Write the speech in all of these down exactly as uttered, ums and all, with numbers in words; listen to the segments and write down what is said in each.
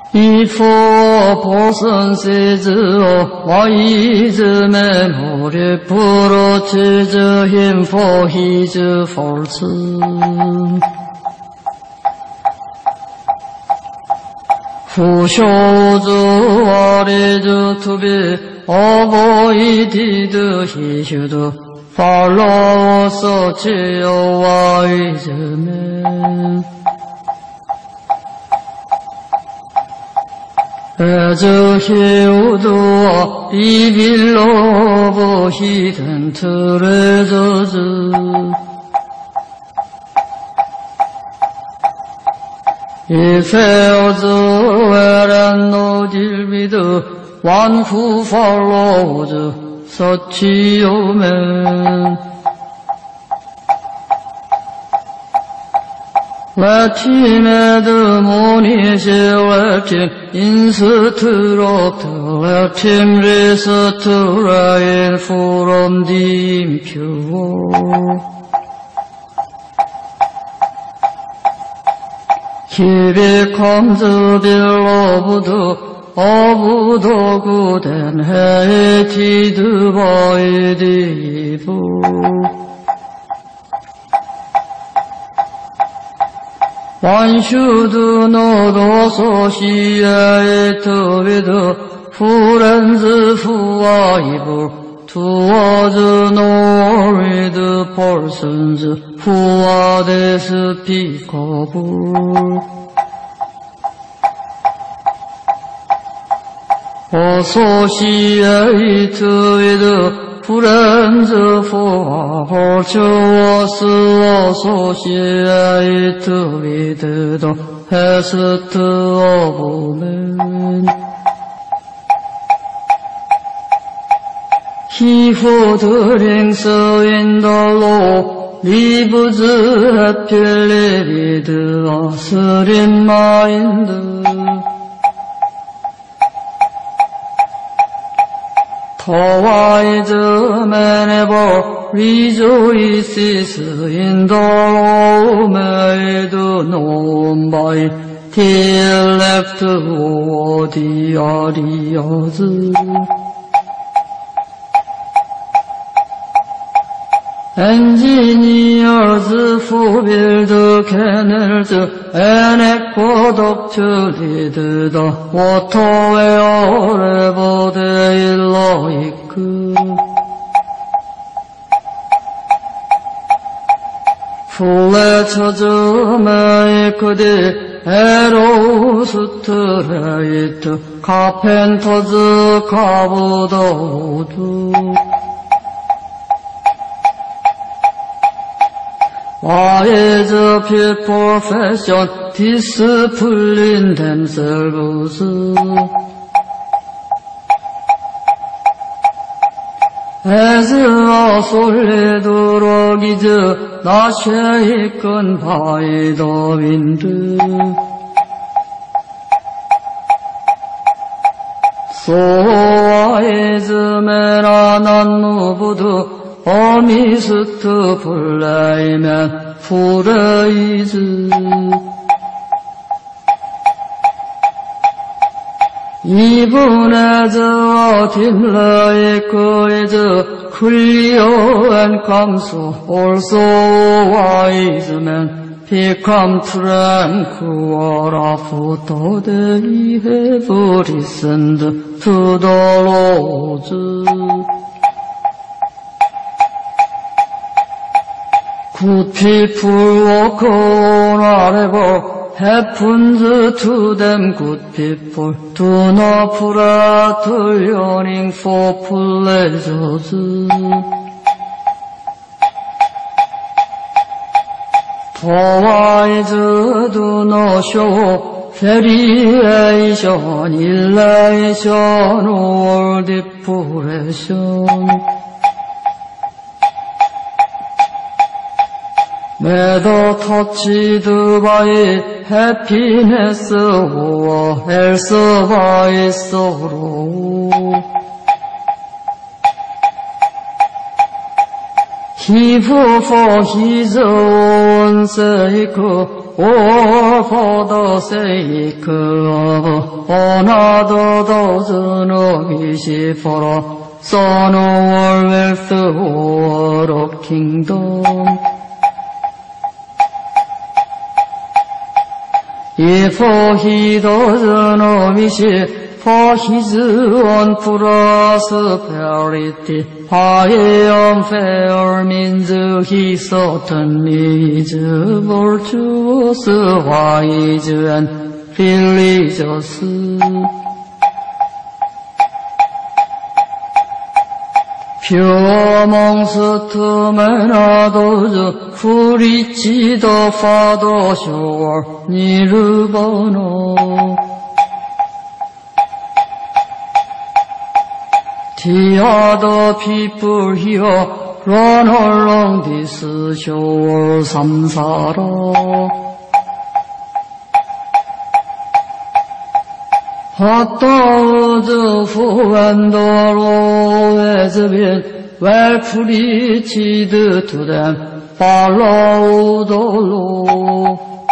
If a person says a wise man or reproaches him for his faults, who shows Aryas to be avoided, he should follow such a wise man. As he would a evil of hidden treasures, he fails wherein no deal with one who follows such a man. Let him admonish, let him instruct, let him restrain from the impure. He becomes beloved of the good and hated by the evil. One should not associate with friends who are evil, towards nor with persons who are despicable. Associate with friends who are virtuous, associate with the best of men. He who drinks in the law lives happily with a serene mind. The wise man ever rejoices in the law made known by the elect or the Aryas. Engineers who build canals and aqueducts lead the water wherever they like. Fletchers make the arrows straight, carpenters carve the wood. Wise people fashion discipline themselves. As a solid rock is not shaken by the wind, so wise men are not moved amidst flame and furnace. Even as a dim light is clear and comes, also wise men become tranquil after they have listened to the Lord. Good people walk on whatever happens to them. Good people do not fret yearning for pleasures. The wise do not show variation, elation, or depression. Whether touched by happiness or else by sorrow, he who for his own sake all for the sake of another dozen of easy for a son of all wealth or of kingdom. If he doesn't wish for his own prosperity, by unfair means he certainly is virtuous, wise, and religious. Pure amongst men are those who reach the farther shore, nirvana. The other people here run along this shore, samsara. But those who endure has been well preached to them, follow the law.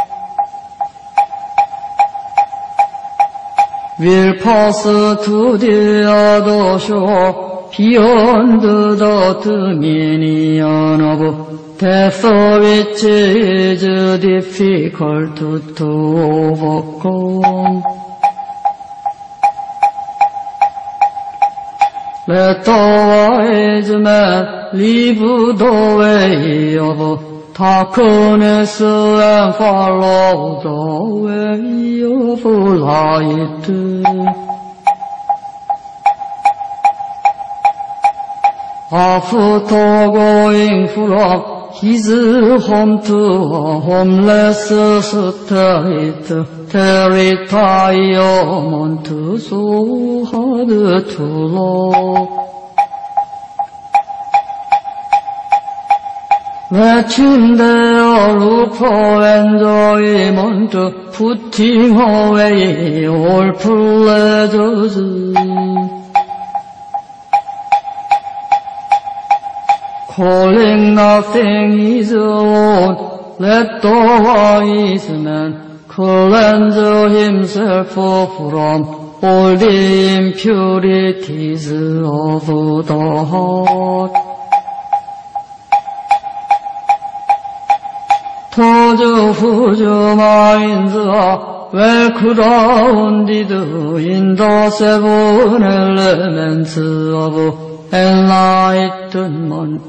Will pass to the other shore, beyond the dominion of death, which is difficult to overcome. Let the wise man leave the way of darkness and follow the way of light. After going from his home to a homeless state, the retirement so hard to love. Watching their look for enjoyment, putting away all pleasures. Calling nothing his own, let the wise man cleanse himself from all the impurities of the heart. Those whose minds are well grounded in the seven elements of enlightenment,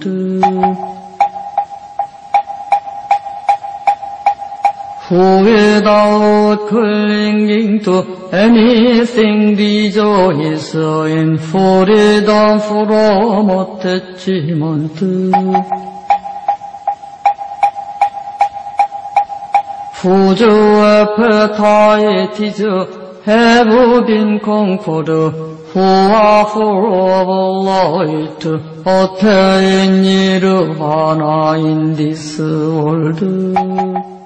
who without clinging to anything rejoice in freedom from attachment, whose appetites have been conquered, who are full of light, attain nirvana in this world.